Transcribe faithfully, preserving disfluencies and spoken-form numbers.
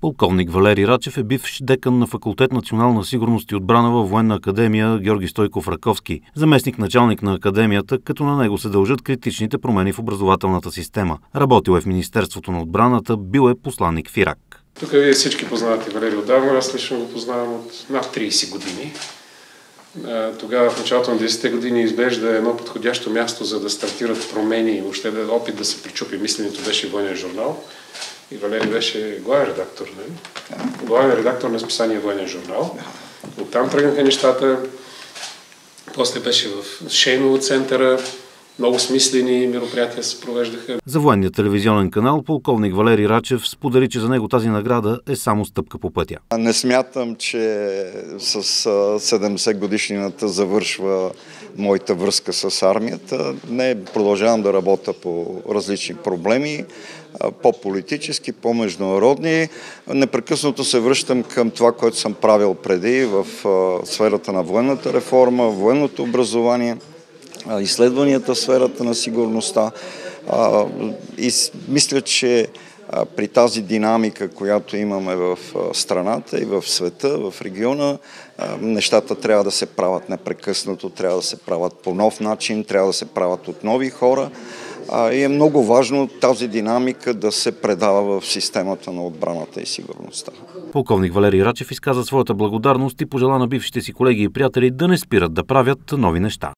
Полковник Валери Рачев е бивш декан на факултет Национална сигурност и отбрана във Военна академия Георги Стойков Раковски, заместник началник на академията, като на него се дължат критичните промени в образователната система. Работил е в Министерството на отбраната, бил е посланник в Ирак. Тук вие всички познавате Валери отдавна, аз лично го познавам от над трийсет години. Тогава в началото на десетте години изглежда едно подходящо място, за да стартират промени и въобще да опит да се причупи мисленето беше Военен журнал. И Валери беше главен редактор, нали? Да. Главен редактор на списание Военен журнал. Да. Оттам тръгнаха нещата. После беше в Шейново центъра. Много смислени мероприятия се провеждаха. За военния телевизионен канал полковник Валери Рачев сподели, че за него тази награда е само стъпка по пътя. Не смятам, че с седемдесет годишнината завършва моята връзка с армията. Не, продължавам да работя по различни проблеми, по-политически, по-международни. Непрекъснато се връщам към това, което съм правил преди в сферата на военната реформа, военното образование, изследванията в сферата на сигурността. И мисля, че при тази динамика, която имаме в страната и в света, в региона, нещата трябва да се правят непрекъснато, трябва да се правят по нов начин, трябва да се правят от нови хора. И е много важно тази динамика да се предава в системата на отбраната и сигурността. Полковник Валери Рачев изказа своята благодарност и пожела на бившите си колеги и приятели да не спират да правят нови неща.